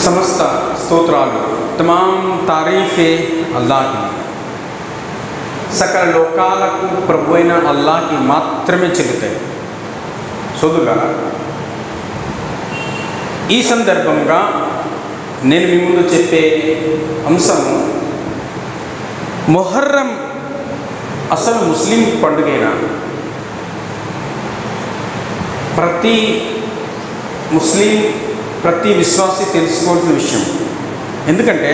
समस्त स्तोत्रालु तमाम तारीफ़े अल्लाह की सकल लोकाలకు ప్రభు అయిన అల్లాహ్కి మాత్రమే చెల్లుతాయి. సోదరులారా, ఈ సందర్భంగా నేను మీ ముందు చెప్పే అంశము మొహర్రం అసలు ముస్లిం పండుగైనా? ప్రతి ముస్లిం ప్రతి విశ్వాసి తెలుసుకోవాల్సిన విషయం. ఎందుకంటే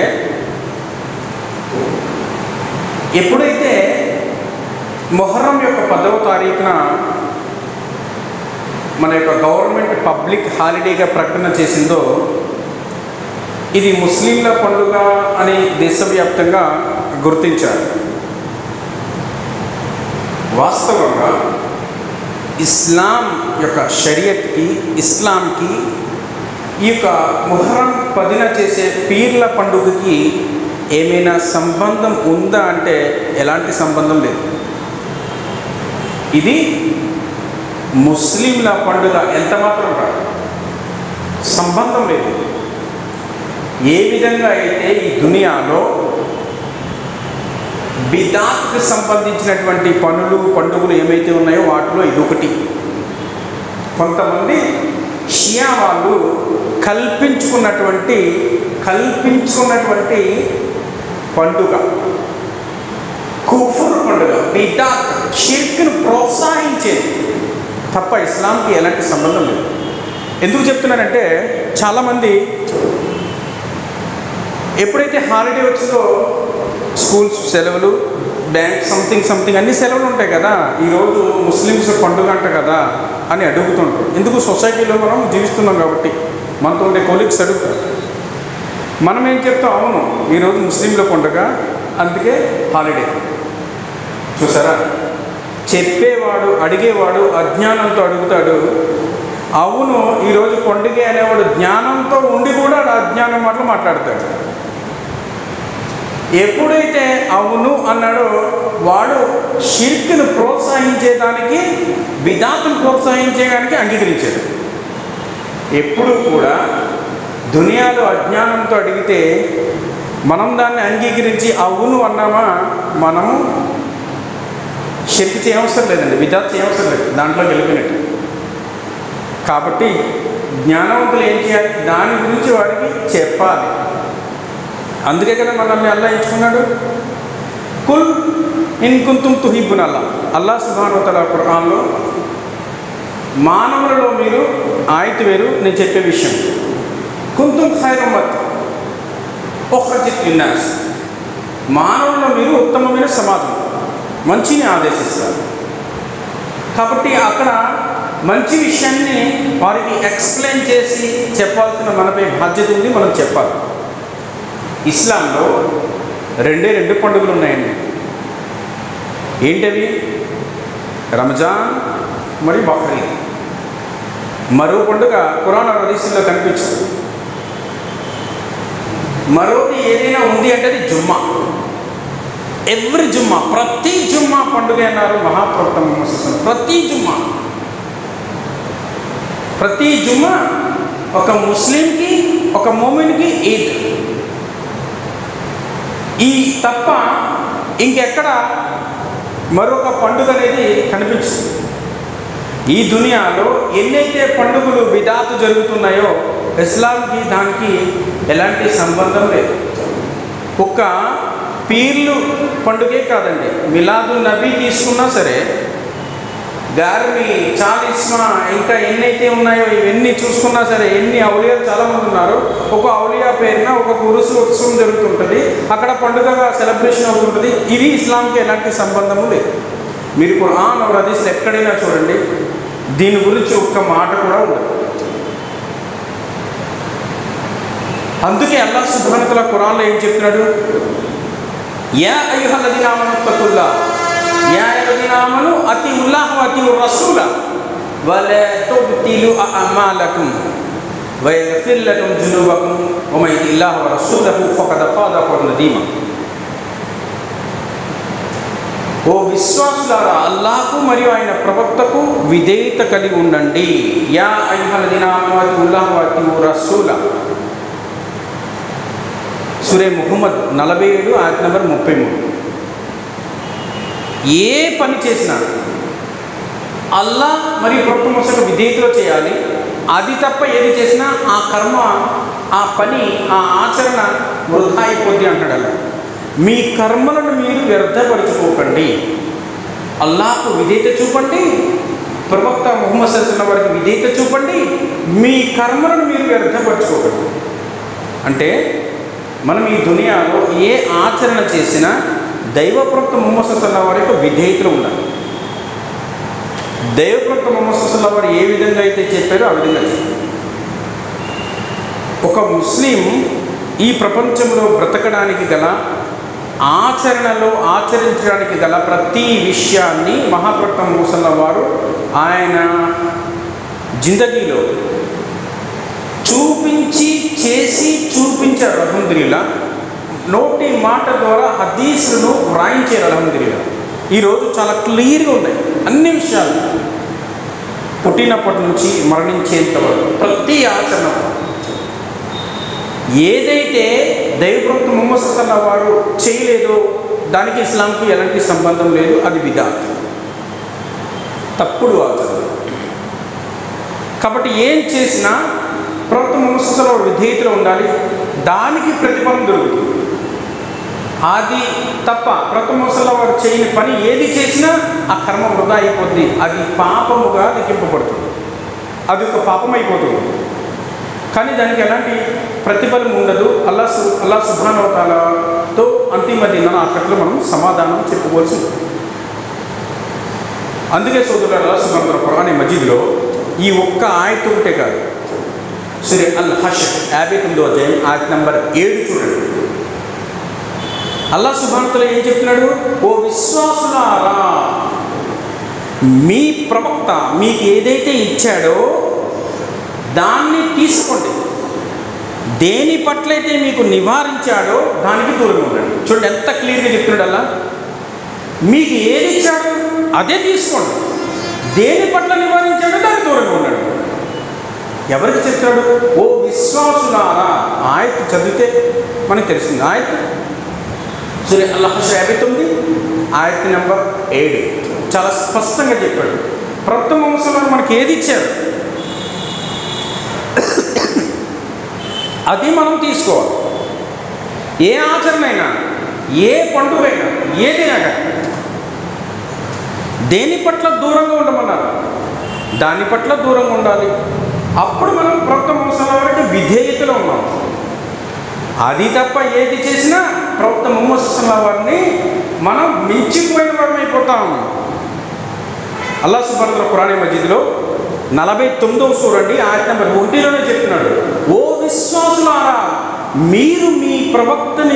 ఎప్పుడైతే మొహర్రం యొక్క 10వ తారీఖున మన యొక్క గవర్నమెంట్ పబ్లిక్ హాలిడేగా ప్రకటన చేసిందో, ఇది ముస్లింల పండుగ అని దేశవ్యాప్తంగా గుర్తించారు. వాస్తవంగా ఇస్లాం యొక్క షరియత్కి, ఇస్లాంకి ఈ యొక్క మొహర్రం 10న చేసే పీర్ల పండుగకి ఏమైనా సంబంధం ఉందా అంటే ఎలాంటి సంబంధం లేదు. ఇది ముస్లింల పండుగ ఎంత మాత్రం కాదు, సంబంధం లేదు. ఏ విధంగా అయితే ఈ దునియాలో బిదాత్కి సంబంధించినటువంటి పనులు పండుగలు ఏమైతే ఉన్నాయో వాటిలో ఇదొకటి. కొంతమంది షియా వాళ్ళు కల్పించుకున్నటువంటి పండుగ కుఫర్ పండుగ, బిదాత్, షిర్క్ను ప్రోత్సహించేది తప్ప ఇస్లాంకి ఎలాంటి సంబంధం లేదు. ఎందుకు చెప్తున్నానంటే చాలామంది ఎప్పుడైతే హాలిడే వచ్చిందో స్కూల్స్ సెలవులు, బ్యాంక్ సంథింగ్ అన్ని సెలవులు ఉంటాయి కదా, ఈరోజు ముస్లిమ్స్ పండుగ అంట కదా అని అడుగుతుంటారు. ఎందుకు? సొసైటీలో మనం జీవిస్తున్నాం కాబట్టి మనతో ఉండే కొలీగ్స్ అడుగుతారు. మనం ఏం చెప్తాం? అవును, ఈరోజు ముస్లింల పండుగ, అందుకే హాలిడే. చూసారా, చెప్పేవాడు అడిగేవాడు అజ్ఞానంతో అడుగుతాడు. అవును ఈరోజు పండుగ అనేవాడు జ్ఞానంతో ఉండి కూడా అజ్ఞానం మాటలు మాట్లాడతాడు. ఎప్పుడైతే అవును అన్నాడో వాడు షిర్క్ను ప్రోత్సహించేదానికి, బిదాత్ను ప్రోత్సహించేదానికి అంగీకరించాడు. ఎప్పుడు కూడా దునియాలో అజ్ఞానంతో అడిగితే మనం దాన్ని అంగీకరించి అవును అన్నామా, మనము షిర్క్ చేయవసరం లేదండి, బిదాత్ చేయవసరం లేదు, దాంట్లో గెలిపినట్టు. కాబట్టి జ్ఞానవంతులు ఏం చేయాలి? దాని గురించి వాడికి చెప్పాలి. అందుకే కదా మనల్ని అల్లా ఎంచుకున్నాడు. కుల్ ఇన్ కుంతుమ్ తుహిబ్బున అల్లాహ్ సుబ్హానహు వ తఆలా ఖురాన్లో మానవులలో మీరు ఆయత్ వేరు, నేను చెప్పే విషయం. కుంతుమ్ ఖైర ఉమ్మత్ ఉఖ్రజత్ లిన్నాస్, మానవుల్లో మీరు ఉత్తమమైన సమాజం, మంచిని ఆదేశిస్తారు. కాబట్టి అక్కడ మంచి విషయాన్ని వారికి ఎక్స్ప్లెయిన్ చేసి చెప్పాల్సిన మనపై బాధ్యత ఉంది, మనం చెప్పాలి. ఇస్లాంలో రెండు పండుగలు ఉన్నాయండి. ఏంటవి? రంజాన్ మరియు బక్రీద్. మరో పండుగ ఖురాన్ హదీసుల్లో కనిపించదు. మరోది ఏదైనా ఉంది అంటే అది జుమ్మా. ఎవ్రీ జుమ్మా, ప్రతి జుమ్మా పండుగ అన్నారు మహాప్రవక్త ముహమ్మద్ సల్లల్లాహు అలైహి వసల్లం. ప్రతి జుమ్మా ఒక ముస్లింకి, ఒక మోమిన్కి ఈద్. ఈ తప్ప ఇంకెక్కడ మరొక పండుగ అనేది కనిపించదు. ఈ దునియాలో ఎన్నైతే పండుగలు బిదాతు జరుగుతున్నాయో ఇస్లాంకి దానికి ఎలాంటి సంబంధం లేదు. ఒక్క పీర్లు పండుగే కాదండి, మిలాదున్ నబీ తీసుకున్నా సరే, గార్మి, చాలీస్మా, ఇంకా ఎన్నైతే ఉన్నాయో ఇవన్నీ చూసుకున్నా సరే, ఎన్ని ఔలియాలు చాలామంది ఉన్నారు. ఒక ఔలియా పేరున ఒక ఉరుసు ఉత్సవం జరుగుతుంటుంది, అక్కడ పండుగగా సెలబ్రేషన్ అవుతుంటుంది. ఇవి ఇస్లాంకి ఎలాంటి సంబంధము లేదు. మీరు ఖురాన్ మరియు హదీస్లో ఎక్కడైనా చూడండి, దీని గురించి ఒక్క మాట కూడా ఉండదు. అందుకే అల్లాహ్ సుబ్హానహు వ తఆలా ఖురాన్లో ఏం చెప్తున్నాడు? యా అయ్యుహల్లదీన ఆమను తక్కుల్లాహ్, యా అయ్యుహల్లదీన ఆమను అతిఉల్లాహ వ అతిఉర్ రసూల వలా తుబ్తిలు అఅమాలకుం వయగ్ఫిర్ లకుం జునూబకుం వమన్ యతిల్లాహ వ రసూలహు ఫఖద్ ఫాజ ఫౌజన్ అదీమా. ఓ విశ్వాసులారా, అల్లాహకు మరియు ఆయన ప్రవక్తకు విధేయత కలిగి ఉండండి. యా అయ్యుహల్లదీన ఆమను అతిఉల్లాహ వ అతిఉర్ రసూల, సూరే ముహమ్మద్ 47 ఆయత నెంబర్ 33. ఏ పని చేసినా అల్లా మరియు ప్రవక్త ముహమ్మద్ విధేయతలో చేయాలి. అది తప్ప ఏది చేసినా ఆ కర్మ, ఆ పని, ఆ ఆచరణ వృధా అయిపోద్ది అంటాడు అల్లా. మీ కర్మలను మీరు వ్యర్థపరచుకోకండి, అల్లాహకు విధేయత చూపండి, ప్రవక్త ముహమ్మద్ సల్లల్లాహు అలైహి వసల్లం వారికి విధేయత చూపండి, మీ కర్మలను మీరు వ్యర్థపరచుకోకండి. అంటే మనం ఈ దునియాలో ఏ ఆచరణ చేసినా దైవ ప్రవక్త ముహమ్మద్ సల్లల్లాహు అలైహి వసల్లం వారి యొక్క విధేయతలు ఉండాలి. దైవ ప్రవక్త ముహమ్మద్ సల్లల్లాహు అలైహి వసల్లం వారు ఏ విధంగా అయితే చెప్పారో ఆ విధంగా చెప్పారు. ఒక ముస్లిం ఈ ప్రపంచంలో బ్రతకడానికి గల, ఆచరణలో ఆచరించడానికి గల ప్రతి విషయాన్ని మహాప్రవక్త ముహమ్మద్ సల్లల్లాహు అలైహి వసల్లం వారు ఆయన జిందగీలో చూపించి చేసి చూపించారు. అల్హమ్దులిల్లాహ్. నోటి మాట ద్వారా హదీసులను వ్రాయించారు. అల్హమ్దులిల్లాహ్. ఈరోజు చాలా క్లియర్గా ఉన్నాయి అన్ని విషయాలు, పుట్టినప్పటి నుంచి మరణించేంత వరకు ప్రతి ఆచరణ. ఏదైతే దైవప్రవక్త ముహమ్మద్ సల్లల్లాహు అలైహి వసల్లం వారు చేయలేదో దానికి ఇస్లాంకి ఎలాంటి సంబంధం లేదు. అది బిదాత్, తప్పుడు ఆచరణ. కాబట్టి ఏం చేసినా ప్రవక్త ముహమ్మద్ సల్లల్లాహు అలైహి వసల్లం విధేయతలో ఉండాలి, దానికి ప్రతిఫలం దొరుకుతుంది. అది తప్ప ప్రవక్త ముహమ్మద్ సల్లల్లాహు అలైహి వసల్లం వారు చేయని పని ఏది చేసినా ఆ కర్మ వృధా అయిపోద్ది, అది పాపముగా లెక్కింపబడుతుంది, అది ఒక పాపం అయిపోతుంది. కానీ దానికి ఎలాంటి ప్రతిఫలం ఉండదు. అల్లాహ్ సుబ్హానహు వ తఆలాతో అంతిమ దినాన అక్కట్లో మనం సమాధానం చెప్పుకోవాల్సి ఉంటుంది. అందుకే సోదరులారా, అల్లాహ్ సుబ్హానహు వ తఆలా ఖురాన్ మజీద్లో ఈ ఒక్క ఆయత ఒకటే కాదు, సూరే అల్ హష్ర్ 59వ అధ్యాయం ఆయత నంబర్ 7 చూడండి. అల్లాహ్ సుబ్హానహు వ తఆలా ఏం చెప్తున్నాడు? ఓ విశ్వాసులారా, మీ ప్రవక్త మీకు ఏదైతే ఇచ్చాడో దాన్ని తీసుకోండి, దేని పట్లయితే మీకు నివారించాడో దానికి దూరంగా ఉండండి. చూడండి ఎంత క్లియర్గా చెప్తున్నాడు అల్లా. మీకు ఏది ఇచ్చాడో అదే తీసుకోండి, దేని పట్ల నివారించాడో దానికి దూరంగా ఉండండి. ఎవరికి చెప్తాడు? ఓ విశ్వాసులారా. ఆయత్ చదివితే మనకు తెలిసింది. ఆయత్ సూరే అల్ హష్ర్ 59 ఆయత్ నెంబర్ 7 చాలా స్పష్టంగా చెప్పాడు. ప్రవక్త ముహమ్మద్ సల్లల్లాహు అలైహి వసల్లం మనకి ఏది ఇచ్చారు అది మనం తీసుకోవాలి. ఏ ఆచరణ అయినా, ఏ పండుగ అయినా, ఏదైనా కానీ దేని పట్ల దూరంగా ఉండమన్నారు దాని పట్ల దూరంగా ఉండాలి. అప్పుడు మనం ప్రవక్త ముహమ్మద్ సల్లల్లాహు అలైహి వసల్లం విధేయతలో ఉన్నాం. అది తప్ప ఏది చేసినా ప్రవక్త ముహమ్మద్ సల్లల్లాహు అలైహి వసల్లం వారిని మనం మించిపోయిన వారం అయిపోతాం. అల్లాహ్ సుబ్హానహు వ తఆలా ఖురాన్ మజీద్లో 49వ సూర అండి ఆయత నెంబర్ 1లోనే చెప్తున్నాడు, ఓ విశ్వాసులారా, మీరు మీ ప్రవక్తని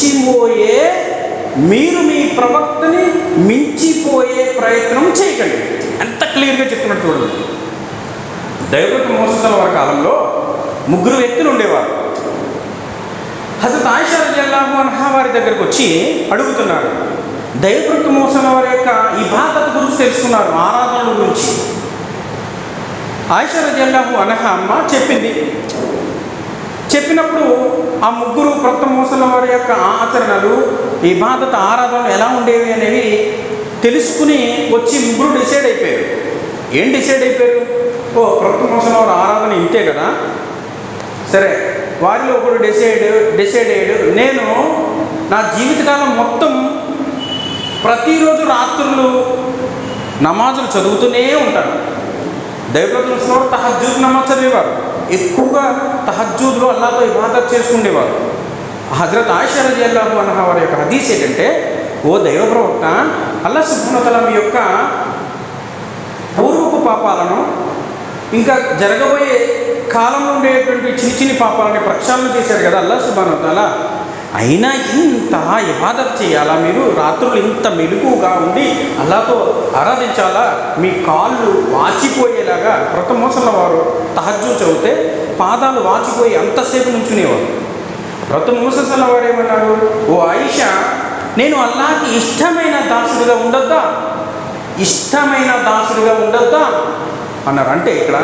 మించిపోయే ప్రయత్నం చేయకండి. ఎంత క్లియర్గా చెప్తున్నాడు చూడండి. దైవప్రవక్త ముహమ్మద్ సల్లల్లాహు అలైహి వసల్లం వారి కాలంలో 3 వ్యక్తులు ఉండేవారు. హజరత్ ఆయిషా రజియల్లాహు అన్హా వారి దగ్గరకు వచ్చి అడుగుతున్నారు. దైవప్రవక్త ముహమ్మద్ సల్లల్లాహు అలైహి వసల్లం వారి యొక్క ఇబాదత్ గురించి తెలుసుకున్నారు, ఆరాధనల గురించి. ఆయిషా రజియల్లాహు అన్హా అమ్మ చెప్పింది. చెప్పినప్పుడు ఆ 3 ప్రవక్త ముహమ్మద్ సల్లల్లాహు అలైహి వసల్లం వారి యొక్క ఆచరణలు, ఇబాదత్, ఆరాధనలు ఎలా ఉండేవి అనేవి తెలుసుకుని వచ్చి 3 డిసైడ్ అయిపోయారు. ఏం డిసైడ్ అయిపోయారు? ఓ ప్రవక్త ముహమ్మద్ సల్లల్లాహు అలైహి వసల్లం ఆరాధన ఇంతే కదా, సరే. వారిలో ఒకడు డిసైడ్ అయ్యాడు, నేను నా జీవితకాలం మొత్తం ప్రతిరోజు రాత్రులు నమాజులు చదువుతూనే ఉంటాను. దైవప్రవక్త తహజ్జుద్ నమాజ్ చదివేవారు, ఎక్కువగా తహజ్జుద్లో అల్లాహ్తో ఇబాదత్ చేసుకునేవారు. హజరత్ ఆయిషా రజియల్లాహు అన్హా వారి యొక్క హదీస్ ఏంటంటే, ఓ దైవప్రవక్త, అల్లాహ్ సుబ్హానహు వ తఆలా మీ యొక్క పూర్వపు పాపాలను, ఇంకా జరగబోయే కాలంలో ఉండేటువంటి చిన్న పాపాలని ప్రక్షాళన చేశాడు కదా అల్లాహ్ సుబ్హానహు వ తఆలా. అయినా ఇంత ఇబాదత్ చేయాలా మీరు? రాత్రులు ఇంత మెలుగుగా ఉండి అల్లాహ్తో ఆరాధించాలా? మీ కాళ్ళు వాచిపోయేలాగా ప్రవక్త ముహమ్మద్ సల్లల్లాహు అలైహి వసల్లం వారు తహజ్జుద్ చదివితే పాదాలు వాచిపోయి అంతసేపు నుంచునేవారు. ప్రవక్త ముహమ్మద్ సల్లల్లాహు అలైహి వసల్లం వారు ఏమన్నాడు? ఓ ఆయిషా, నేను అల్లాహ్కి ఇష్టమైన దాసుడిగా ఉండొద్దా అన్నారు. అంటే ఇక్కడ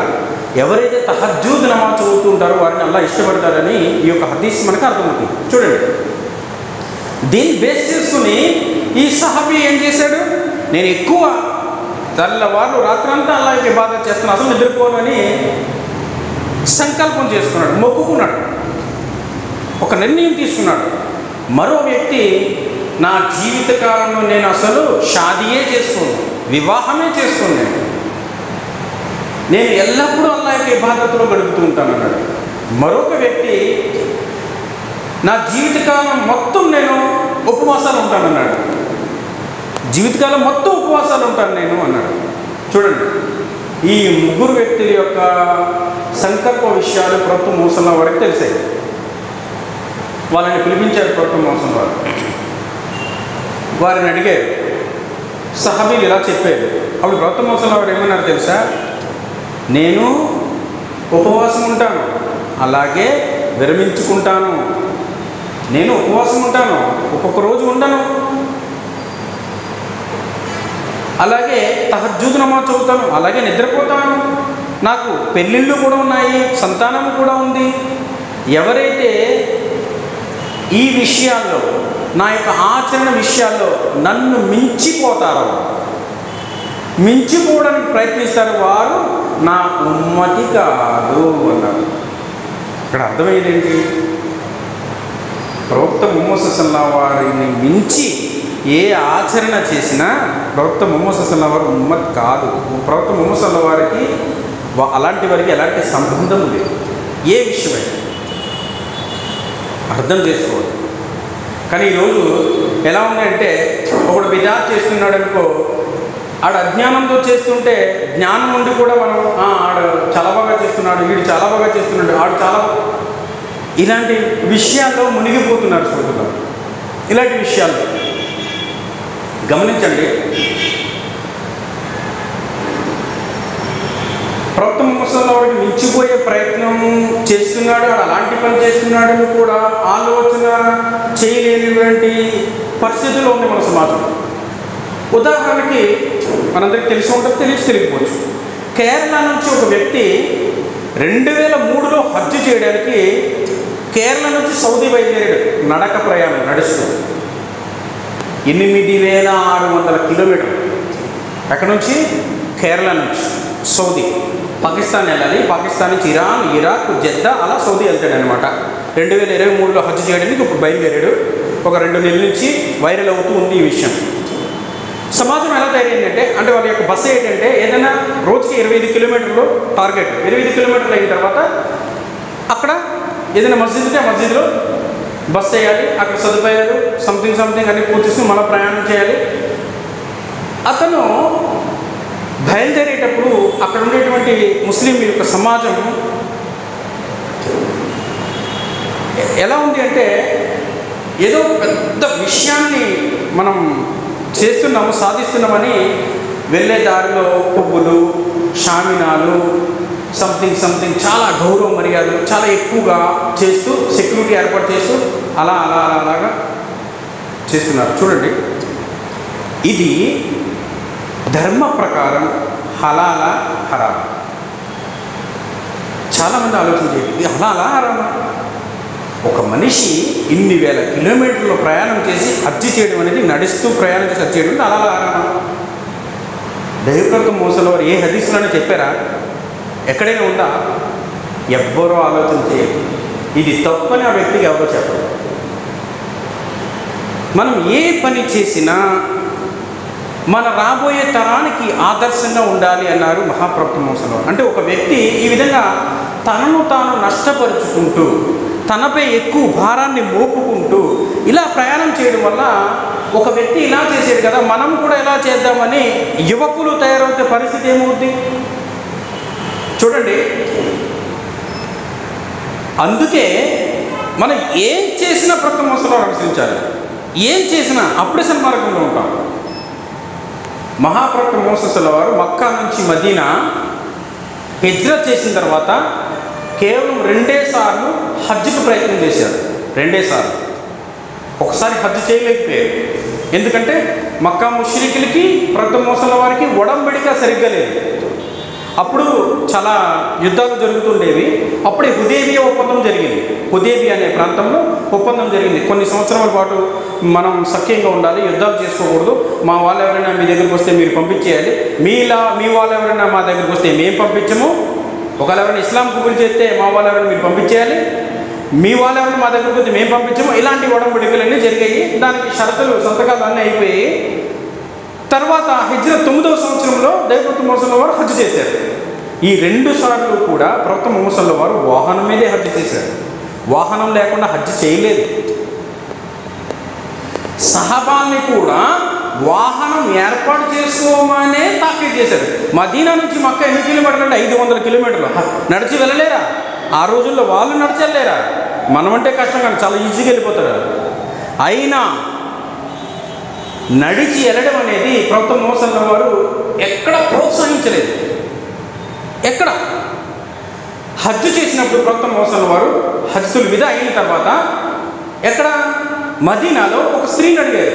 ఎవరైతే తహజ్జుద్ నమాజ్ చదువుతూ ఉంటారో వారిని అల్లాహ్ ఇష్టపడతారని ఈ యొక్క హదీస్ మనకు అర్థమవుతుంది. చూడండి, దీన్ని బేస్ చేసుకుని ఈ సహాబీ ఏం చేశాడు, నేను ఎక్కువ తెల్లవారు రాత్రంతా అల్లాహ్కి ఇబాదత్ చేస్తాను, అసలు నిద్రపోను అని సంకల్పం చేసుకున్నాడు, మొక్కుకున్నాడు, ఒక నిర్ణయం తీసుకున్నాడు. మరో వ్యక్తి నా జీవితకాలంలో నేను అసలు షాదీయే చేసుకోను, వివాహమే చేసుకోను, నేను ఎల్లప్పుడూ అల్లాహ్ యొక్క ఇబాదత్తులో గడుపుతూ ఉంటాను అన్నాడు. మరొక వ్యక్తి నా జీవితకాలం మొత్తం నేను ఉపవాసాలు ఉంటానన్నాడు, జీవితకాలం మొత్తం ఉపవాసాలు ఉంటాను నేను అన్నాడు. చూడండి, ఈ ముగ్గురు వ్యక్తుల యొక్క సంకల్ప విషయాలు ప్రవక్త ముహమ్మద్ వారికి తెలిసాయి. వాళ్ళని పిలిపించారు ప్రవక్త ముహమ్మద్ వారు. వారిని అడిగారు, సహాబీలు ఇలా చెప్పారు. అప్పుడు ప్రవక్త ముహమ్మద్ వారు ఏమన్నారు తెలుసా, నేను ఉపవాసం ఉంటాను, అలాగే విరమించుకుంటాను, నేను ఉపవాసం ఉంటాను, ఒక్కొక్క రోజు ఉండను, అలాగే తహజ్జుద్ నమాజ్ చదువుతాను, అలాగే నిద్రపోతాను, నాకు పెళ్ళిళ్ళు కూడా ఉన్నాయి, సంతానం కూడా ఉంది. ఎవరైతే ఈ విషయాల్లో, నా యొక్క ఆచరణ విషయాల్లో నన్ను మించిపోతారో, మించిపోవడానికి ప్రయత్నిస్తారు, వారు నా ఉమ్మతి కాదు అన్నారు. ఇక్కడ అర్థమయ్యేది ఏంటి, ప్రవక్త ముహమ్మద్ సల్లల్లాహు వారిని మించి ఏ ఆచరణ చేసినా ప్రవక్త ముహమ్మద్ సల్లల్లాహు వారు ఉమ్మత్ కాదు. ప్రవక్త ముహమ్మద్ సల్లల్లాహు వారికి అలాంటి వారికి ఎలాంటి సంబంధం లేదు. ఏ విషయమైనా అర్థం చేసుకోవాలి. కానీ ఈరోజు ఎలా ఉందంటే, ఒకడు బిదాత్ చేస్తున్నాడు అనుకో, ఆడు అజ్ఞానంతో చేస్తుంటే జ్ఞానం ఉండి కూడా మనం ఆడు చాలా బాగా చేస్తున్నాడు, వీడు చాలా బాగా చేస్తున్నాడు, ఆడు చాలా, ఇలాంటి విషయాల్లో మునిగిపోతున్నారు సోదరులు. ఇలాంటి విషయాలు గమనించండి. ప్రవక్త ముహమ్మద్ సల్లల్లాహు అలైహి వసల్లం మించిపోయే ప్రయత్నం చేస్తున్నాడు, అలాంటి పని చేస్తున్నాడని కూడా ఆలోచన చేయలేనిటువంటి పరిస్థితుల్లో ఉంది మన సమాజం. ఉదాహరణకి మనందరికీ తెలిసి ఉంటుంది, తెలియకపోవచ్చు. కేరళ నుంచి ఒక వ్యక్తి 2003లో హజ్ చేయడానికి కేరళ నుంచి సౌదీ బయలుదేరాడు, నడక ప్రయాణం నడుస్తూ 8600 కిలోమీటర్లు. ఎక్కడి నుంచి? కేరళ నుంచి సౌదీ. పాకిస్తాన్ వెళ్ళాలి, పాకిస్తాన్ నుంచి ఇరాన్, ఇరాక్, జెద్దా, అలా సౌదీ వెళ్తాడు అనమాట. 2023లో హజ్ చేయడానికి ఇప్పుడు బయలుదేరాడు. ఒక 2 నెలల నుంచి వైరల్ అవుతూ ఉంది ఈ విషయం. సమాజం ఎలా తయారైందంటే, అంటే వాళ్ళ యొక్క బస్సు ఏంటంటే, ఏదైనా రోజుకి 25 కిలోమీటర్లు టార్గెట్. 25 కిలోమీటర్లు అయిన తర్వాత అక్కడ ఏదైనా మస్జిద్ ఉంటే ఆ మస్జిద్లో బస్ చేయాలి, అక్కడ సదుపాయాలు సంథింగ్ అన్ని పూర్తి చేసుకుని మళ్ళీ ప్రయాణం చేయాలి. అతను బయలుదేరేటప్పుడు అక్కడ ఉండేటువంటి ముస్లిం యొక్క సమాజం ఎలా ఉంది అంటే, ఏదో పెద్ద విషయాన్ని మనం చేస్తున్నాము, సాధిస్తున్నామని వెళ్ళే దారిలో పువ్వులు, షామినాలు, సంథింగ్ చాలా గౌరవ మర్యాదలు చాలా ఎక్కువగా చేస్తూ, సెక్యూరిటీ ఏర్పాటు చేస్తూ అలాగా చేస్తున్నారు. చూడండి, ఇది ధర్మ ప్రకారం హలాలా హరామా? చాలామంది ఆలోచించేది, ఇది హలాలా హరామా? ఒక మనిషి ఇన్ని వేల కిలోమీటర్లు ప్రయాణం చేసి హజ్ చేయడం అనేది, నడుస్తూ ప్రయాణం చేసి హజ్ చేయడం హలాలా హరామా? దైవప్రవక్త ముహమ్మద్ సల్లల్లాహు అలైహి వసల్లం ఏ హదీసులోనే చెప్పారా? ఎక్కడైనా ఉందా? ఎవ్వరూ ఆలోచన చేయరు. ఇది తప్పని ఆ వ్యక్తికి ఎవరో చెప్పరు. మనం ఏ పని చేసినా మన రాబోయే తరానికి ఆదర్శంగా ఉండాలి అన్నారు మహాప్రవక్త ముహమ్మద్ సల్లల్లాహు అలైహి వసల్లం. అంటే ఒక వ్యక్తి ఈ విధంగా తనను తాను నష్టపరుచుకుంటూ, తనపై ఎక్కువ భారాన్ని మోపుకుంటూ ఇలా ప్రయాణం చేయడం వల్ల ఒక వ్యక్తి ఇలా చేసేది కదా, మనం కూడా ఎలా చేద్దామని యువకులు తయారవుతే పరిస్థితి ఏమవుద్ది? చూడండి, అందుకే మనం ఏం చేసినా ప్రవక్త ముహమ్మద్ సల్లల్లాహు అలైహి వసల్లం అనుసరించాలి. ఏం చేసినా అప్పుడే సన్మార్గంలో ఉంటాం. మహాప్రవక్త ముహమ్మద్ సల్లల్లాహు అలైహి వసల్లం మక్కా నుంచి మదీనా హిజ్రత్ చేసిన తర్వాత కేవలం 2 సార్లు హజ్కి ప్రయత్నం చేశారు. 2 సార్లు. ఒకసారి హజ్ చేయలేకపోయారు. ఎందుకంటే మక్కా ముష్రికులకి ప్రవక్త ముహమ్మద్ సల్లల్లాహు అలైహి వసల్లం వారికి ఒడంబడిక సరిగ్గా లేదు. అప్పుడు చాలా యుద్ధాలు జరుగుతుండేవి. అప్పుడే హుదైబియా ఒప్పందం జరిగింది. హుదైబియా అనే ప్రాంతంలో ఒప్పందం జరిగింది. కొన్ని సంవత్సరాల పాటు మనం సఖ్యంగా ఉండాలి, యుద్ధాలు చేసుకోకూడదు, మా వాళ్ళు ఎవరైనా మీ దగ్గరికి వస్తే మీరు పంపించేయాలి, మీ వాళ్ళు ఎవరైనా మా దగ్గరికి వస్తే మేము పంపించము, ఒకవేళ ఎవరైనా ఇస్లాం కుబులు చేస్తే మా వాళ్ళు ఎవరైనా మీరు పంపించేయాలి, మీ వాళ్ళు ఎవరైనా మా దగ్గరికి వస్తే మేము పంపించము, ఇలాంటి ఒడంబడికలన్నీ జరిగాయి. దానికి షరతులు సంతకాలు అన్నీ అయిపోయాయి. తర్వాత హిజ్రత్ 9వ సంవత్సరంలో దైవప్రవక్త ముహమ్మద్ వారు హజ్ చేశారు. ఈ 2 సార్లు కూడా ప్రవక్త ముహమ్మద్ వారు వాహనం మీదే హజ్ చేశారు. వాహనం లేకుండా హజ్ చేయలేదు. సహబాల్ని కూడా వాహనం ఏర్పాటు చేసుకోమనే తాకీదు చేశారు. మదీనా నుంచి మక్కా ఎన్ని కిలోమీటర్లు అంటే 500 కిలోమీటర్లు. నడిచి వెళ్ళలేరా? ఆ రోజుల్లో వాళ్ళు నడిచి వెళ్ళలేరా? మనమంటే కష్టం కానీ చాలా ఈజీగా వెళ్ళిపోతారు. అయినా నడిచి వెళ్ళడం అనేది ప్రవక్త ముహమ్మద్ వారు ఎక్కడ ప్రోత్సహించలేదు. ఎక్కడ హజ్ చేసినప్పుడు ప్రవక్త ముహమ్మద్ వారు హజ్తుల్ విదా అయిన తర్వాత ఎక్కడ మదీనాలో ఒక స్త్రీని అడిగారు,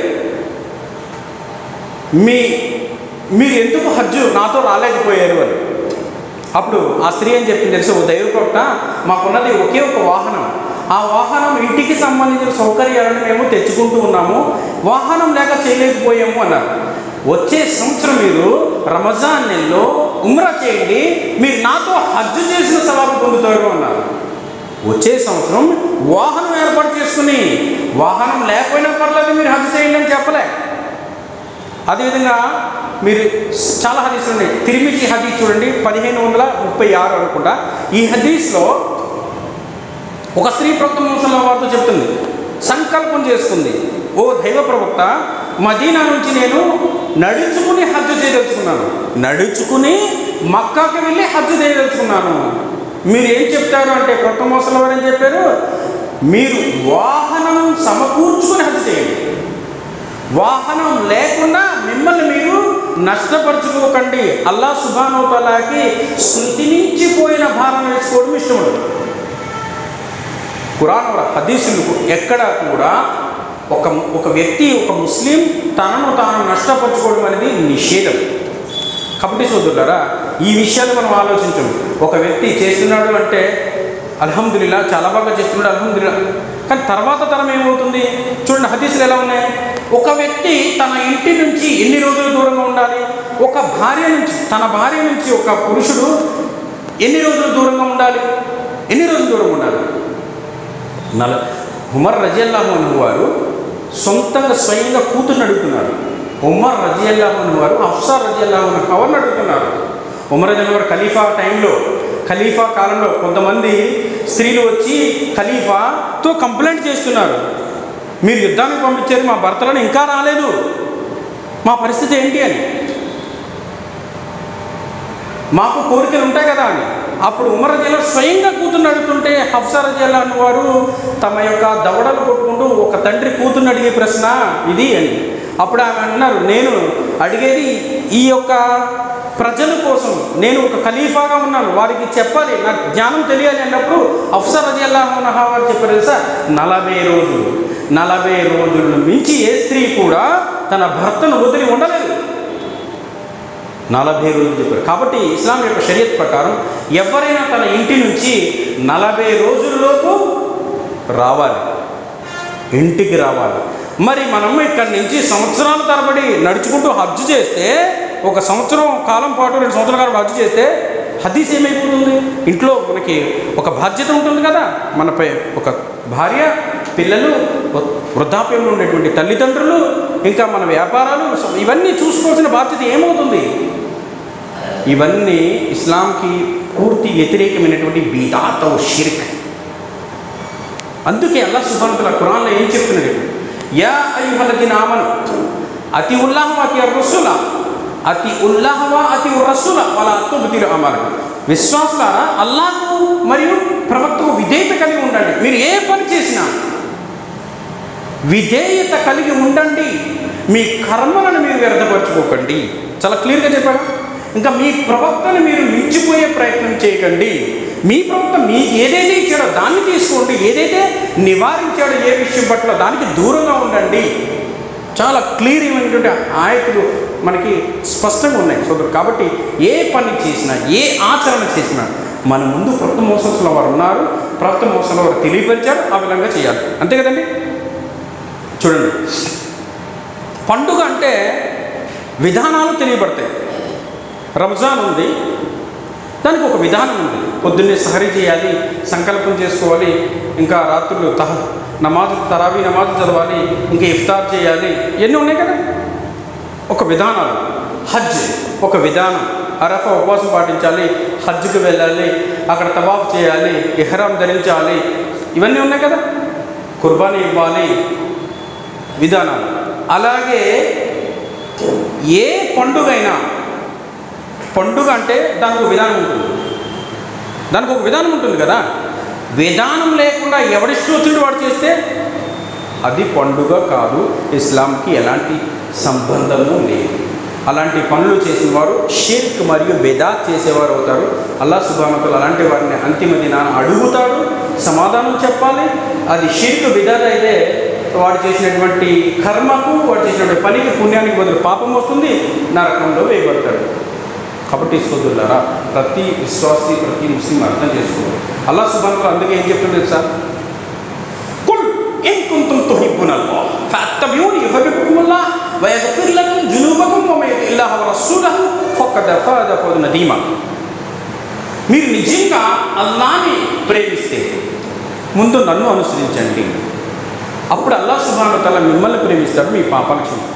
మీరు ఎందుకు హజ్ నాతో రాలేకపోయారు అని. అప్పుడు ఆ స్త్రీ అని చెప్పింది తెలుసు, ఓ దైవ ప్రవక్త, మాకున్నది ఒకే ఒక వాహనం, ఆ వాహనం ఇంటికి సంబంధించిన సౌకర్యాలను మేము తెచ్చుకుంటూ ఉన్నాము, వాహనం లేక చేయలేకపోయాము అన్నారు. వచ్చే సంవత్సరం మీరు రంజాన్ నెలలో ఉమ్రా చేయండి, మీరు నాతో హజ్ చేసిన సవాబు పొందుతారు అన్నారు. వచ్చే సంవత్సరం వాహనం ఏర్పాటు చేసుకుని, వాహనం లేకపోయినా పర్లేదు మీరు హజ్ చేయండి అని చెప్పలే. అదేవిధంగా మీరు చాలా హదీసులు ఉన్నాయి. తిరిమిజీ హదీస్ చూడండి, 1536 అనుకుంటా. ఈ హదీస్లో ఒక స్త్రీ ప్రవక్త ముహమ్మద్ వారితో చెప్తుంది, సంకల్పం చేసుకుంది, ఓ దైవ ప్రవక్త, మదీనా నుంచి నేను నడుచుకుని హజ్ చేయదలుచుకున్నాను, నడుచుకుని మక్కాకి వెళ్ళి హజ్ చేయదలుచుకున్నాను. మీరు ఏం చెప్తారు అంటే ప్రవక్త ముహమ్మద్ వారు ఏం చెప్పారు, మీరు వాహనం సమకూర్చుకుని హజ్ చేయండి, వాహనం లేకుండా మిమ్మల్ని మీరు నష్టపరుచుకోకండి. అల్లాహ్ సుబ్హానహు వ తఆలాకి శృతి నుంచి పోయిన భారం వేసుకోవడం ఇష్టం ఉండదు. ఖురాన్ హదీసులు ఎక్కడ కూడా ఒక వ్యక్తి, ఒక ముస్లిం తనను తాను నష్టపరుచుకోవడం అనేది నిషేధం. కాబట్టి సోదరులారా, ఈ విషయాలు మనం ఆలోచించం. ఒక వ్యక్తి చేస్తున్నాడు అంటే అల్హమ్దులిల్లా, చాలా బాగా చేస్తున్నాడు అల్హమ్దులిల్లా, కానీ తర్వాత తరం ఏమవుతుంది చూడండి. హదీసులు ఎలా ఉన్నాయి, ఒక వ్యక్తి తన ఇంటి నుంచి ఎన్ని రోజులు దూరంగా ఉండాలి, ఒక భార్య నుంచి, తన భార్య నుంచి ఒక పురుషుడు ఎన్ని రోజులు దూరంగా ఉండాలి, ఎన్ని రోజులు దూరంగా ఉండాలి. ఉమర్ రజియల్లాహు అన్హు వారు సొంతంగా స్వయంగా కూతుర్ని అడుగుతున్నారు. ఉమర్ రజియల్లాహు అన్హు వారు హఫ్సా రజియల్లాహు అన్హు ఎవరిని అడుగుతున్నారు. ఉమర్ రజియల్లాహు వారు ఖలీఫా టైంలో, ఖలీఫా కాలంలో కొంతమంది స్త్రీలు వచ్చి ఖలీఫాతో కంప్లైంట్ చేస్తున్నారు, మీరు యుద్ధానికి పంపించారు, మా భర్తలను ఇంకా రాలేదు, మా పరిస్థితి ఏంటి అని, మాకు కోరికలు ఉంటాయి కదా అని. అప్పుడు ఉమర్ రజియల్లాహు స్వయంగా కూతుర్ని అడుగుతుంటే హఫ్సా రజియల్లాహు వారు తమ యొక్క దవడలు కొట్టుకుంటూ, ఒక తండ్రి కూతుర్ని అడిగే ప్రశ్న ఇది అని. అప్పుడు ఆమె అన్నారు, నేను అడిగేది ఈ యొక్క ప్రజల కోసం, నేను ఒక ఖలీఫాగా ఉన్నాను, వారికి చెప్పాలి, నాకు జ్ఞానం తెలియాలి అన్నప్పుడు హఫ్సా రజియల్లాహు అన్హా వారు చెప్పారు తెలుసా, 40 రోజులను మించి ఏ స్త్రీ కూడా తన భర్తను వదిలి ఉండలేదు. 40 రోజులు చెప్పారు. కాబట్టి ఇస్లాం యొక్క షరియత్ ప్రకారం ఎవరైనా తన ఇంటి నుంచి 40 రోజుల్లోపు రావాలి, ఇంటికి రావాలి. మరి మనము ఇక్కడి నుంచి సంవత్సరాల తరబడి నడుచుకుంటూ హజ్ చేస్తే, ఒక సంవత్సరం కాలం పాటు 2 సంవత్సరాల కాలం హజ్ చేస్తే హదీస్ ఏమైపోతుంది? ఇంట్లో మనకి ఒక బాధ్యత ఉంటుంది కదా, మనపై ఒక భార్య, పిల్లలు, వృద్ధాప్యంలో ఉండేటువంటి తల్లిదండ్రులు, ఇంకా మన వ్యాపారాలు, ఇవన్నీ చూసుకోవాల్సిన బాధ్యత ఏమవుతుంది? ఇవన్నీ ఇస్లాంకి పూర్తి వ్యతిరేకమైనటువంటి బిదాత్ షిర్క్. అందుకే అల్లాహ్ సుబ్హానహు వ తఆలా ఖురాన్లో ఏం చెప్తున్నాడు, యా అయ్యుహల్లదీన ఆమను అతిఉల్లాహ వ అతిర్ రసూల, అతిఉల్లాహ వ అతిర్ రసూల వలా తుబ్తిలు అమాలకుం. విశ్వాసులారా, అల్లాహ్కు మరియు ప్రవక్తకు విధేయత కలిగి ఉండండి. మీరు ఏ పని చేసినా విధేయత కలిగి ఉండండి, మీ కర్మలను మీరు వ్యర్థపరచుకోకండి. చాలా క్లియర్గా చెప్పాడు. ఇంకా మీ ప్రవక్తను మీరు మించిపోయే ప్రయత్నం చేయకండి. మీ ప్రవక్త మీకు ఏదైతే ఇచ్చాడో దాన్ని తీసుకోండి, ఏదైతే నివారించాడో ఏ విషయం పట్ల దానికి దూరంగా ఉండండి. చాలా క్లియర్ అయినటువంటి ఆయతులు మనకి స్పష్టంగా ఉన్నాయి సోదరు. కాబట్టి ఏ పని చేసినా, ఏ ఆచరణ చేసినా మన ముందు ప్రవక్త మోసంలో వారు ఉన్నారు, ప్రవక్త మోసంలో వారు తెలియపరిచారు, ఆ విధంగా చేయాలి. అంతే కదండి. చూడండి, పండుగ అంటే విధానాలు తెలియబడతాయి. రంజాన్ ఉంది, దానికి ఒక విధానం ఉంది. పొద్దున్నే సహరీ చేయాలి, సంకల్పం చేసుకోవాలి, ఇంకా రాత్రులు నమాజు తరావీ నమాజు చదవాలి, ఇంకా ఇఫ్తార్ చేయాలి, ఇవన్నీ ఉన్నాయి కదా, ఒక విధానాలు. హజ్ ఒక విధానం, అరఫా ఉపవాసం పాటించాలి, హజ్కి వెళ్ళాలి, అక్కడ తవాఫ్ చేయాలి, ఇహ్రాం ధరించాలి, ఇవన్నీ ఉన్నాయి కదా. కుర్బానీ ఇవ్వాలి, విధానాలు. అలాగే ఏ పండుగైనా, పండుగ అంటే దానికి ఒక విధానం ఉంటుంది, దానికి ఒక విధానం ఉంటుంది కదా. విధానం లేకుండా ఎవడిష్టం వచ్చినట్టు వాడు చేస్తే అది పండుగ కాదు, ఇస్లాంకి ఎలాంటి సంబంధము లేదు. అలాంటి పనులు చేసిన వారు షిర్క్ మరియు బిదాత్ చేసేవారు అవుతారు. అల్లాహ్ సుబ్హానహు వ తఆలా అలాంటి వారిని అంతిమ దినాన అడుగుతాడు, సమాధానం చెప్పాలి. అది షిర్క్ బిదాత్ అయితే వాడు చేసినటువంటి కర్మకు, వాడు చేసినటువంటి పనికి, పుణ్యానికి బదులు పాపం వస్తుంది, నరకంలో వేయబడతాడు. కాబట్టి సోదరులారా, ప్రతి విశ్వాసి, ప్రతి ముస్లిం అర్థం చేసుకోవాలి. అల్లాహ్ సుబ్హానహు వ తఆలా అందుకే ఏం చెప్తుండే సార్, కుల్ ఇన్ కుంతుమ్ తుహిబ్బునల్లాహ్ ఫత్తబిఊని యుహిబ్బుకుముల్లాహ్ వ యగ్ఫిర్ లకుమ్ జునూబకుమ్ వ మన్ యుతిఇల్లాహ వ రసూలహు ఫఖద్ ఫాజ ఫౌజన్ నదీమా. మీరు నిజంగా అల్లాహ్ని ప్రేమిస్తే ముందు నన్ను అనుసరించండి, అప్పుడు అల్లాహ్ సుబ్హానహు వ తఆలా మిమ్మల్ని ప్రేమిస్తాడు, మీ పాపాలు క్షమిస్తాడు.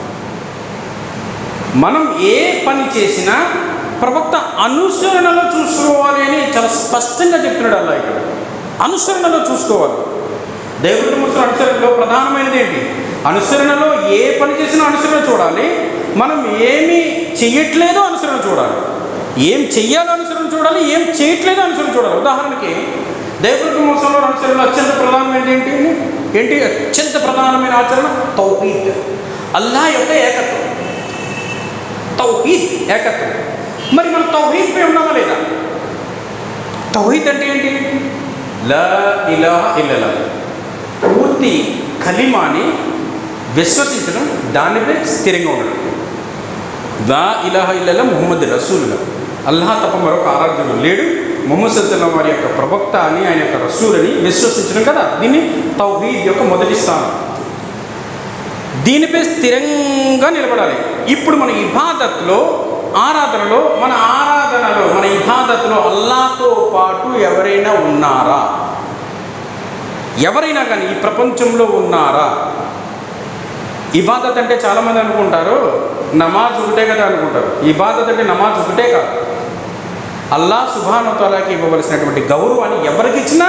మనం ఏ పని చేసినా ప్రవక్త అనుసరణలో చూసుకోవాలి అని చాలా స్పష్టంగా చెప్తున్నాడు అల్లాహ్ ఇక్కడ. అనుసరణలో చూసుకోవాలి. దేవుడి ముస్లిం అనుసరణలో ప్రధానమైనది ఏంటి? అనుసరణలో ఏ పని చేసినా అనుసరణ చూడాలి. మనం ఏమి చెయ్యట్లేదో అనుసరణ చూడాలి, ఏం చెయ్యాలో అనుసరణ చూడాలి, ఏం చేయట్లేదో అనుసరణ చూడాలి. ఉదాహరణకి దేవుడి ముస్లింలో అనుసరణలో అత్యంత ప్రధానమైనది ఏంటి? అత్యంత ప్రధానమైన ఆచరణ తౌహీద్, అల్లాహ్ యొక్క ఏకత్వం. తౌహీద్ ఏకత్వం. మరి మనం తౌహీద్పై ఉన్నామా లేదా? తౌహీద్ అంటే ఏంటి? లా ఇలాహ ఇల్లల్లాహ్, పూర్తి కలిమాని విశ్వసించడం, దానిపై స్థిరంగా ఉండడం. లా ఇలాహ ఇల్లల్లాహ్ ముహమ్మద్ రసూలుల్లాహ్, అల్లాహ్ తప్ప మరొక ఆరాధ్యుడు లేడు, ముహమ్మద్ సల్లల్లాహు అలైహి వసల్లం వారి యొక్క ప్రవక్త అని, ఆయన యొక్క రసూల్ అని విశ్వసించడం కదా, దీన్ని తౌహీద్ యొక్క మొదటి స్థానం. దీనిపై స్థిరంగా నిలబడాలి. ఇప్పుడు మన ఇబాదత్లో, ఆరాధనలో, మన ఇబాదత్లో అల్లాహ్తో పాటు ఎవరైనా ఉన్నారా? ఎవరైనా కానీ ఈ ప్రపంచంలో ఉన్నారా? ఇబాదత్ అంటే చాలామంది అనుకుంటారు నమాజ్ ఒకటే కదా అనుకుంటారు. ఇబాదత్ అంటే నమాజ్ ఒకటే కాదు. అల్లాహ్ సుబ్హానహు వ తఆలాకి ఇవ్వవలసినటువంటి గౌరవాన్ని ఎవరికి ఇచ్చినా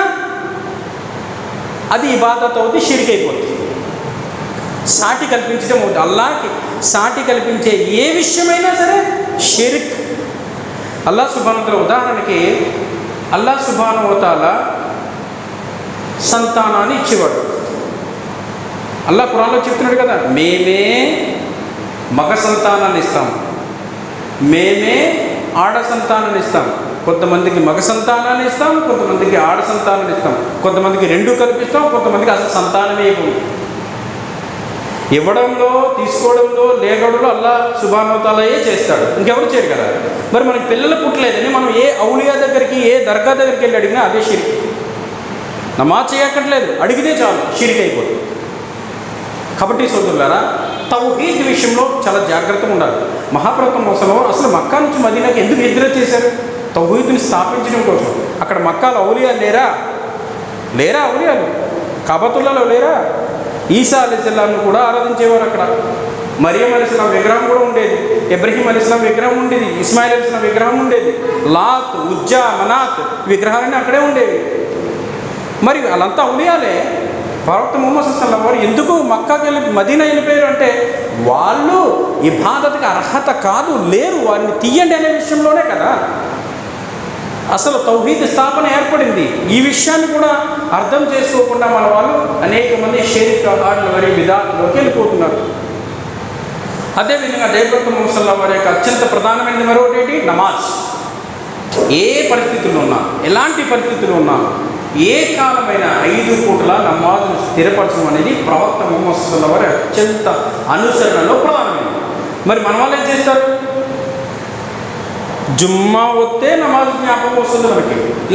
అది ఇబాదత్ అవుతుంది, షిర్క్ అయిపోతుంది, సాటి కల్పించడం అవుతుంది. అల్లాహ్కి సాటి కల్పించే ఏ విషయమైనా సరే షిర్క్. అల్లాహ్ సుబ్హానహు వ తఆలా ఉదాహరణకి, అల్లాహ్ సుబ్హానహు వ తఆలా సంతానాన్ని ఇచ్చేవాడు. అల్లాహ్ ఖురాన్లో చెప్తున్నాడు కదా, మేమే మగ సంతానాన్ని ఇస్తాం, మేమే ఆడ సంతానాన్ని ఇస్తాం. కొంతమందికి మగ సంతానాన్ని ఇస్తాం, కొంతమందికి ఆడ సంతానాన్ని ఇస్తాం, కొంతమందికి రెండు కల్పిస్తాం, కొంతమందికి అసలు సంతానమే ఇవ్వం. ఇవ్వడంలో, తీసుకోవడంలో, లేగడంలో అల్లాహ్ సుబ్హానహు వ తఆలాయే చేస్తాడు, ఇంకెవరు చేయరు కదా. మరి మనకి పిల్లలు పుట్టలేదని మనం ఏ ఔలియా దగ్గరికి, ఏ దర్గా దగ్గరికి వెళ్ళి అడిగినా అదే షిర్క్. నమాజ్ చేయక్కర్లేదు, అడిగితే చాలు, షిర్క్ అయిపోతుంది. కాబట్టి సోదరులారా, తౌహీద్ విషయంలో చాలా జాగ్రత్తగా ఉండాలి. మహాప్రవక్త మోసలో అసలు మక్కా నుంచి మదీనాకి ఎందుకు హిజ్రత్ చేశారు? తౌహీద్ని స్థాపించడం కోసం. అక్కడ మక్కాలో ఔలియాలు లేరా ఔలియాలు? కాబతుల్లాలో లేరా? ఈసా అలైహిస్సలాంను కూడా ఆరాధించేవారు అక్కడ. మరియం అలైహిస్సలాం విగ్రహం కూడా ఉండేది, ఇబ్రహీం అలైహిస్సలాం విగ్రహం ఉండేది, ఇస్మాయిల్ అలైహిస్సలాం విగ్రహం ఉండేది, లాత్, ఉజ్జా, మనాత్ విగ్రహాలన్నీ అక్కడే ఉండేవి. మరి వాళ్ళంతా ఔలియాలే. ప్రవక్త ముహమ్మద్ సల్లల్లాహు అలైహి వసల్లం వారు ఎందుకు మక్కాకి వెళ్ళి మదీనా వెళ్ళిపోయారు అంటే, వాళ్ళు ఇబాదత్కి అర్హత కాదు, లేరు, వారిని తీయండి అనే విషయంలోనే కదా అసలు తౌహీద్ స్థాపన ఏర్పడింది. ఈ విషయాన్ని కూడా అర్థం చేసుకోకుండా మన వాళ్ళు అనేక మంది షిర్క్, మరియు బిదాత్లోకి వెళ్ళిపోతున్నారు. అదేవిధంగా ప్రవక్త ముహమ్మద్ సల్లల్లాహు అలైహి వసల్లం వారి యొక్క అత్యంత ప్రధానమైనది మరొకటి నమాజ్. ఏ పరిస్థితుల్లో ఉన్నా, ఎలాంటి పరిస్థితుల్లో ఉన్నా ఏ కాలమైన 5 పూటల నమాజును స్థిరపరచడం అనేది ప్రవక్త ముహమ్మద్ సల్లల్లాహు అలైహి వసల్లం అత్యంత అనుసరణలో ప్రధానమైనది. మరి మన వాళ్ళు ఏం చేస్తారు? జుమ్మా వస్తే నమాజ్ జ్ఞాపకం వస్తుంది మనకి,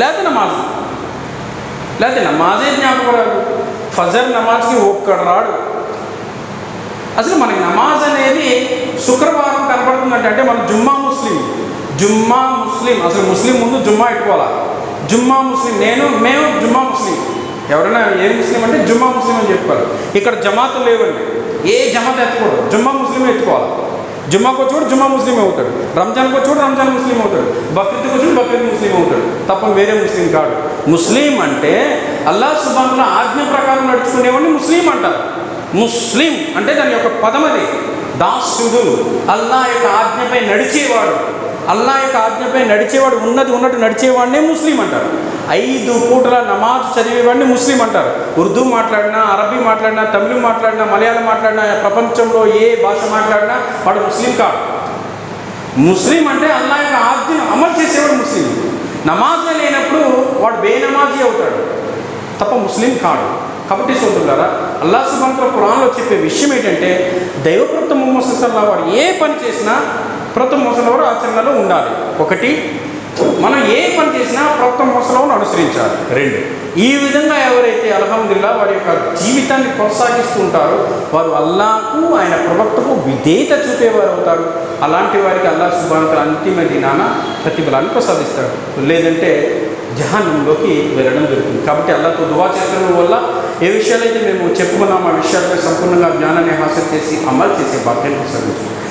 లేకపోతే నమాజే జ్ఞాపకం రాదు. ఫజర్ నమాజ్కి ఒక్కడు రాడు. అసలు మనకి నమాజ్ అనేది శుక్రవారం కనపడుతుందంటే అంటే మన జుమ్మా ముస్లిం. అసలు ముస్లిం ముందు జుమ్మా ఎట్టుకోవాలా. జుమ్మా ముస్లిం, మేము జుమ్మా ముస్లిం. ఎవరైనా ఏ ముస్లిం అంటే జుమ్మా ముస్లిం అని చెప్పుకోవాలి. ఇక్కడ జమాతులు లేవండి, ఏ జమాత్ ఎత్తుకోడు, జుమ్మా ముస్లిం ఎత్తుకోవాలి. జుమ్మాకు వచ్చాడు జుమ్మా ముస్లిం అవుతాడు, రంజాన్కి వచ్చాడు రంజాన్ ముస్లిం అవుతాడు, బక్రీద్కి వచ్చాడు బక్రీద్ ముస్లిం అవుతాడు, తప్ప వేరే ముస్లిం కాడు. ముస్లిం అంటే అల్లాహ్ సుబ్హానహు వ తఆలా ఆజ్ఞ ప్రకారం నడుచుకునేవాడిని ముస్లిం అంటారు. ముస్లిం అంటే దాని యొక్క పదం అది. దాసుడు, అల్లాహ్ యొక్క ఆజ్ఞపై నడిచేవాడు, ఉన్నట్టు నడిచేవాడినే ముస్లిం అంటారు. 5 పూటల నమాజ్ చదివేవాడిని ముస్లిం అంటారు. ఉర్దూ మాట్లాడినా, అరబీ మాట్లాడినా, తమిళ్ మాట్లాడినా, మలయాళం మాట్లాడినా, ప్రపంచంలో ఏ భాష మాట్లాడినా వాడు ముస్లిం కాదు. ముస్లిం అంటే అల్లాహ్ యొక్క ఆజ్ఞను అమలు చేసేవాడు ముస్లిం. నమాజ్ లేనప్పుడు వాడు బేనమాజీ అవుతాడు తప్ప ముస్లిం కాడు. కాబట్టి సోదరులారా, అల్లాహ్ సుబ్హానహు వ తఆలా ఖురాన్లో చెప్పే విషయం ఏంటంటే దైవప్రవక్త ముహమ్మద్ సల్లల్లాహు అలైహి వసల్లం ఏ పని చేసినా ప్రవక్త ముహమ్మద్ ఆచరణలో ఉండాలి. 1, మనం ఏ పని చేసినా ప్రవక్త ముహమ్మద్ అనుసరించాలి. 2, ఈ విధంగా ఎవరైతే అల్హమ్దులిల్లాహ్ వారి యొక్క జీవితాన్ని కొనసాగిస్తూ ఉంటారో వారు అల్లాహకు, ఆయన ప్రవక్తకు విధేయత చూపేవారు అవుతారు. అలాంటి వారికి అల్లాహ్ సుబ్హానహు వ తఆలా అంతిమ దినాన ప్రతిఫలాన్ని ప్రసాదిస్తాడు, లేదంటే జహన్నంలోకి వెళ్ళడం జరుగుతుంది. కాబట్టి అల్లాహ్తో దువా చేయడం వల్ల ఏ విషయాలైతే మేము చెప్పుకున్నామో ఆ విషయాలపై సంపూర్ణంగా జ్ఞానాన్ని హాసిల్ చేసి అమలు చేసే భాగ్యాన్ని ప్రసాదించాం.